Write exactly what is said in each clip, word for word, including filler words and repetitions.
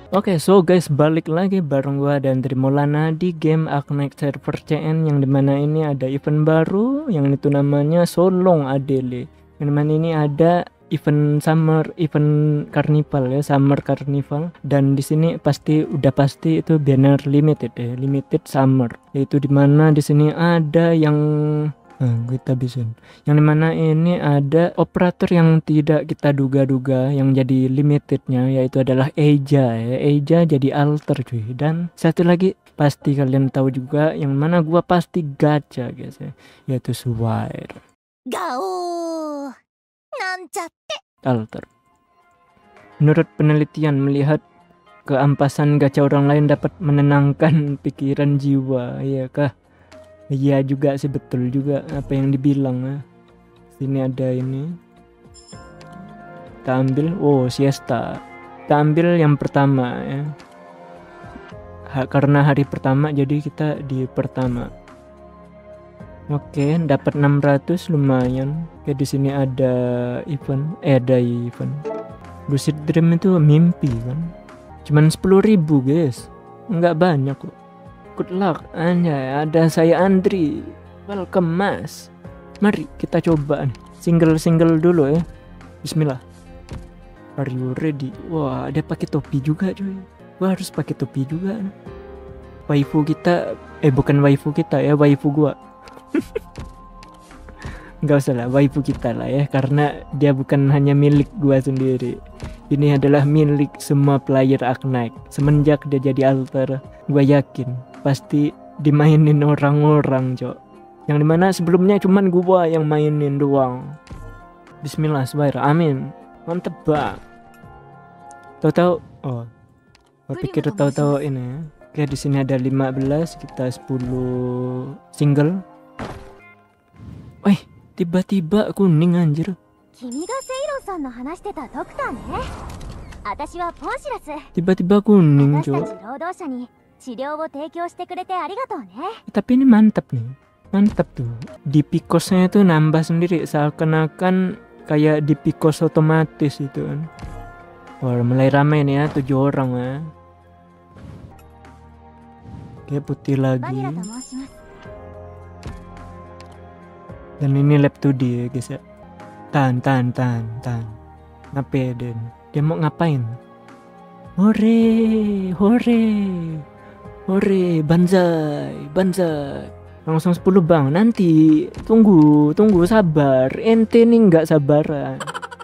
Oke, so guys, balik lagi bareng gua dan Trimolana di game Arknight server C N, yang dimana ini ada event baru yang itu namanya Solong Adele. Yang dimana ini ada event summer, event carnival ya, summer carnival, dan di sini pasti udah pasti itu banner limited ya, limited summer. Yaitu dimana di sini ada yang Nah, kita bisa. Yang dimana ini ada operator yang tidak kita duga-duga yang jadi limitednya, yaitu adalah Eja ya. Eja jadi alter cuy. Dan satu lagi pasti kalian tahu juga, yang mana gua pasti gacha guys ya, yaitu Swire Gao Nancatte alter. Menurut penelitian, melihat keampasan gacha orang lain dapat menenangkan pikiran jiwa, iya kah? Iya juga sih, betul juga apa yang dibilang ya. Sini ada ini. Kita ambil, oh siesta. Kita ambil yang pertama ya. Ha, karena hari pertama jadi kita di pertama. Oke, dapat enam ratus lumayan. Oke, di sini ada event, eh ada event. Lucid Dream itu mimpi kan. Cuman sepuluh ribu guys. Enggak banyak kok. Good luck, anjay, ada saya Andri. Welcome mas. Mari kita coba nih. Single-single dulu ya. Bismillah. Are you ready? Wah, ada pakai topi juga cuy. Gua harus pakai topi juga nih. Waifu kita, eh bukan waifu kita ya, waifu gua. Enggak usah lah, waifu kita lah ya, karena dia bukan hanya milik gua sendiri. Ini adalah milik semua player Arknight. Semenjak dia jadi alter, gua yakin pasti dimainin orang-orang cok. Yang dimana sebelumnya cuman gua yang mainin doang. Bismillah, Swire, amin. Mantep bang. Tahu-tahu, oh, gua pikir tahu-tahu ini ya. Oke, di sini ada lima belas, kita sepuluh single. Wih, tiba-tiba kuning anjir. Tiba-tiba kuning cok. Tapi ini mantap nih, mantap tuh. Di pikosnya itu nambah sendiri, seakan-akan kayak di pikos otomatis itu kan. Wah, mulai ramai nih ya, tujuh orang ya. Oke, putih lagi. Dan ini lap dua D ya guys ya. Tan tan tan tan. Ngapain? Dia mau ngapain? Hore, hore. Hore, banzai, banzai. Langsung sepuluh bang, nanti tunggu, tunggu sabar. Ente nih nggak sabaran.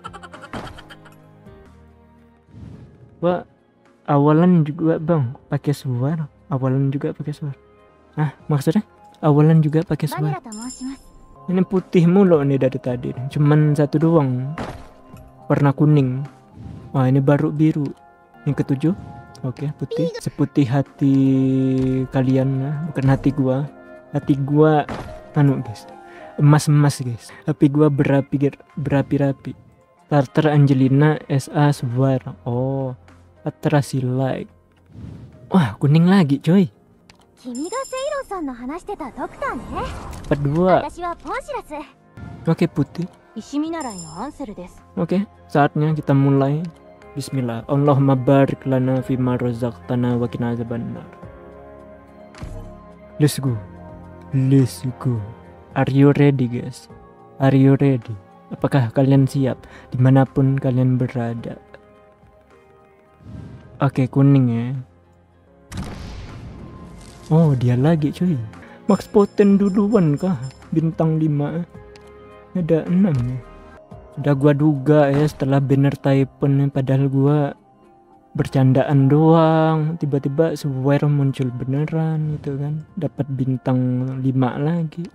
Wah, awalan juga bang pakai suara. Awalan juga pakai suara. Ah, maksudnya awalan juga pakai suara. Ini putih mulu nih dari tadi. Cuman satu doang warna kuning. Wah, ini baru biru. Yang ketujuh. Oke, putih. Seputih hati kalian ya, bukan hati gua. Hati gua anu guys, emas-emas guys. Tapi gua berapi berapi-rapi. Starter Angelina S A Swire. Oh, atrasi like. Wah, kuning lagi coy. Dapat dua. Oke, putih. Oke, saatnya kita mulai. Bismillah. Allahumma barik lana fima razaqtana wa qina azabannar. Let's go. Let's go. Are you ready guys? Are you ready? Apakah kalian siap dimanapun kalian berada? Oke, kuning ya. Oh, dia lagi cuy. Max Poten duluan kah? Bintang lima. Ada enam ya. Udah gua duga ya setelah banner Typhon, padahal gua bercandaan doang. Tiba-tiba Swire muncul beneran gitu kan. Dapat bintang lima lagi.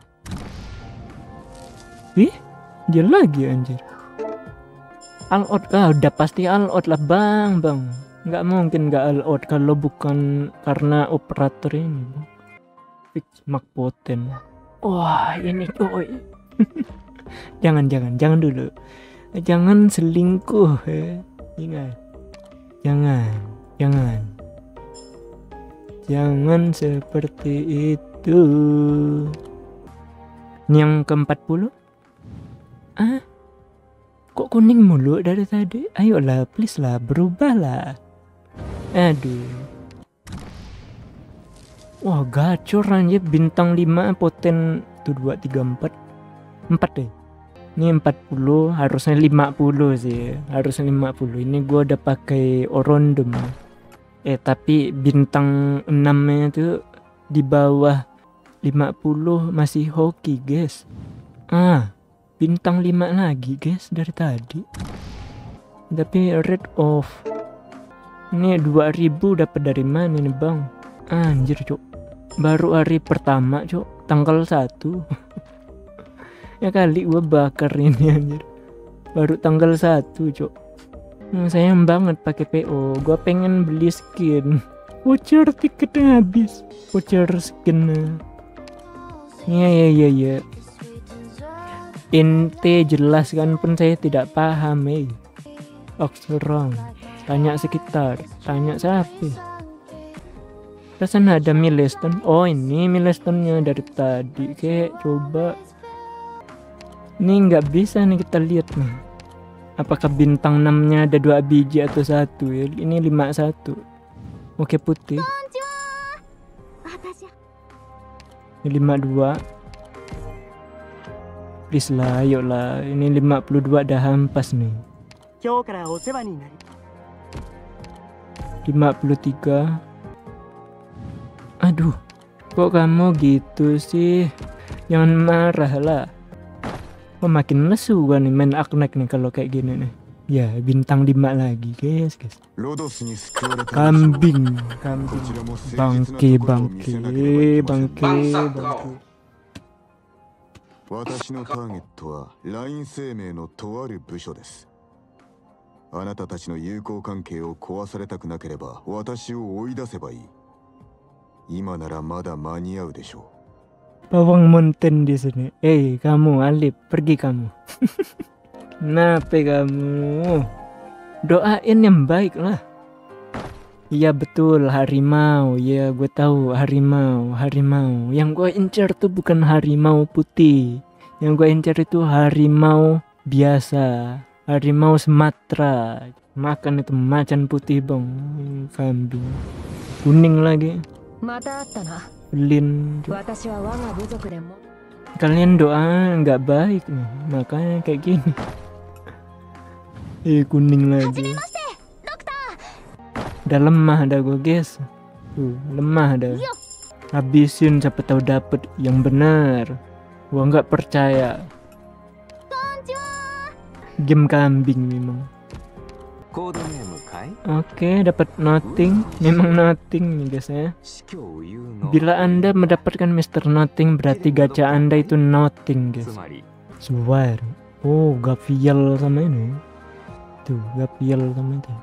Ih, dia lagi anjir. All out kah? Udah pasti all out lah bang, bang. Nggak mungkin nggak all out kalau bukan karena operator ini bang. Fix Max Poten. Wah, ini coy. Jangan, jangan, jangan dulu. Jangan selingkuh ya. Ingat. Jangan, jangan. Jangan seperti itu. Yang keempat puluh. Ah? Kok kuning mulu dari tadi? Ayolah, please lah, berubahlah. Aduh. Wah, gacor anjir, bintang lima poten tuh dua tiga empat. empat deh. Ini empat puluh, harusnya lima puluh sih. Harusnya lima puluh. Ini gua udah pakai orondom. Eh, tapi bintang enam-nya tuh di bawah lima puluh masih hoki, guys. Ah, bintang lima lagi, guys, dari tadi. Tapi rate off. Ini dua ribu dapat dari mana nih, Bang? Anjir, Cok. Baru hari pertama, Cok. Tanggal satu. Ya kali gua bakar ini anjir. Baru tanggal satu, Cok. Nah, sayang banget pakai P O. Gua pengen beli skin. Voucher tiketnya habis. Voucher skin. Ya ya ya ya. Ente jelas kan pun saya tidak paham, eh. Oxrong. Tanya sekitar. Tanya siapa? Rasanya ada milestone. Oh, ini milestone-nya dari tadi. Kayak coba. Ini nggak bisa nih kita lihat nih. Apakah bintang enam-nya ada dua biji atau satu ya? Ini lima puluh satu. Oke, putih. Ini lima puluh dua. Please lah, yuk lah. Ini lima puluh dua dah hampas nih. lima puluh tiga. Aduh, kok kamu gitu sih? Jangan marah lah. Oh, makin lesu gua nih main Arknight nih kalau kayak gini nih. Ya, bintang lima lagi, guys, guys. Kambing, kambing. Bangke, bangke, bangke, bangke. 私のターゲットはライン生命のとある部署です。あなたたちの友好関係を壊されたくなければ私を追い出せばいい。今ならまだ間に合うでしょう。 Pawang mountain di sini. Eh, kamu Alip, pergi kamu. Kenapa kamu? Doain yang baik lah. Iya betul, harimau. Ya, gue tahu harimau, harimau. Yang gue incar tuh bukan harimau putih. Yang gue incar itu harimau biasa, harimau Sumatera. Makan itu macan putih, bang. Kambing kuning lagi. Belin. Kalian doa nggak baik nih, makanya kayak gini. Eh, kuning lagi. Udah lemah dah gue, guys. Tuh, lemah dah. Habisin siapa tahu dapet yang benar. Gua nggak percaya. Game kambing memang. Oke, dapat nothing. Memang nothing nih, guys ya. Bila Anda mendapatkan Mister Nothing, berarti gacha Anda itu nothing, guys. Swear. Oh, Gavial sama ini. Tuh, Gavial sama itu.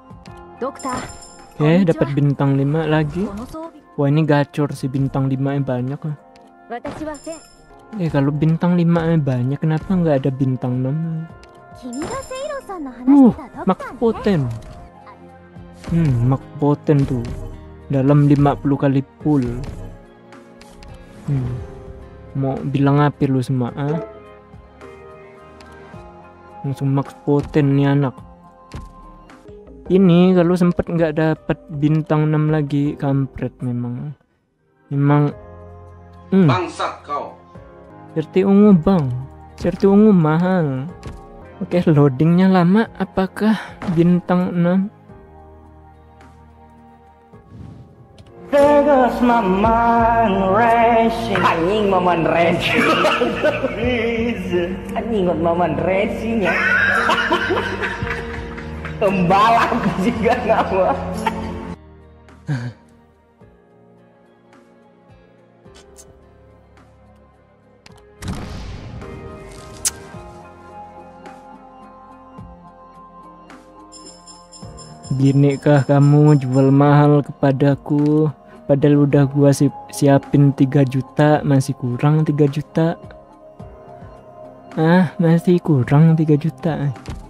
Oke, dapat bintang lima lagi. Wah, ini gacor sih, bintang lima nya banyak lah. Eh, kalau bintang lima nya banyak, kenapa nggak ada bintang enam? Uh, Max Poten. Hmm, Max Poten tuh. Dalam lima puluh kali pull. Hmm. Mau bilang apa lu semua, ah? Langsung Max Poten nih anak. Ini kalau sempet nggak dapat bintang enam lagi, kampret memang. Memang. Hmm. Bangsat kau. Serti ungu, bang. Serti ungu mahal. Oke, loadingnya lama. Apakah bintang enam? Vegas Maman Racing. Anjing Maman Racing. Anjing ngot Maman Racing ya. Pembalap juga nama. Ginikah kamu jual mahal kepadaku? Padahal udah gua si siapin tiga juta, masih kurang tiga juta. Ah, masih kurang tiga juta.